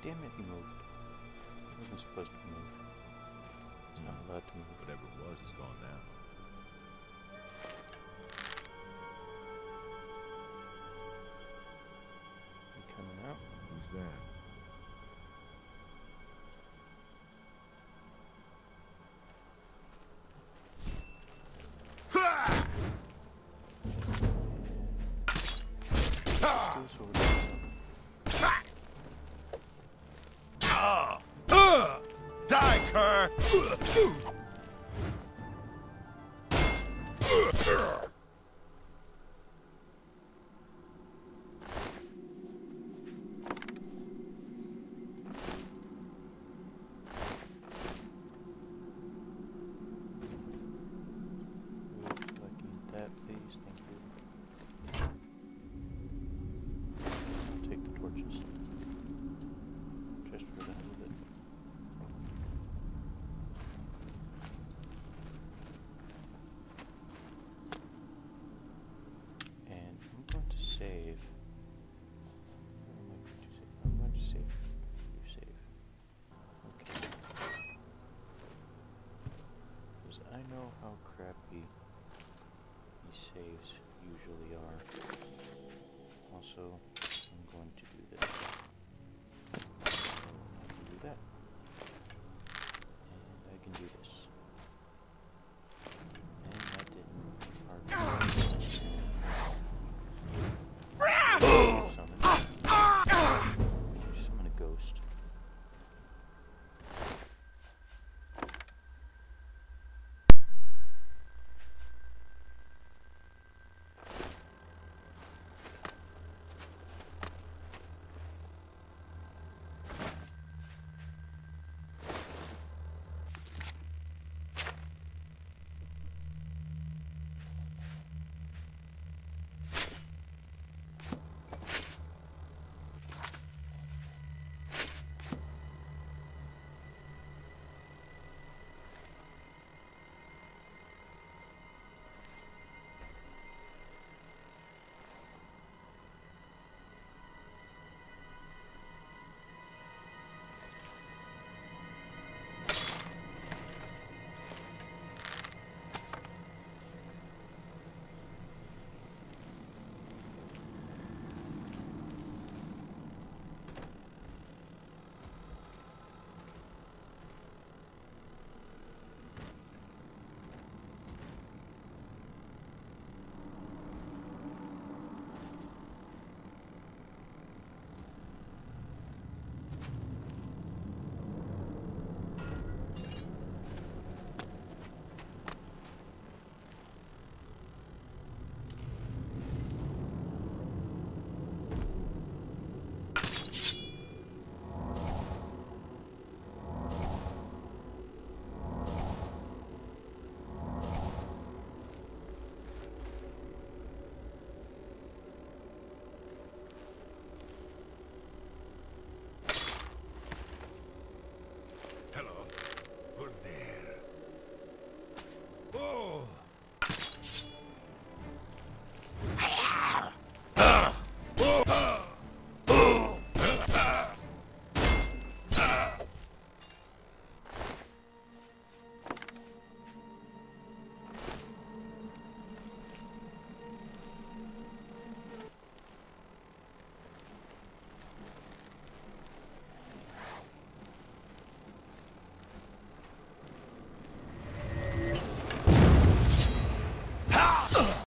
Damn it, he moved. He wasn't supposed to move. He's not allowed to move. Whatever it was is gone now. You coming out? Who's that? Still sort of. Die, cur! That, please, thank you. I'll take the torches. Just for the hell of it. And I'm going to save. What am I going to save? I'm going to save. You save. Okay. Because I know how crappy these saves usually are. Also,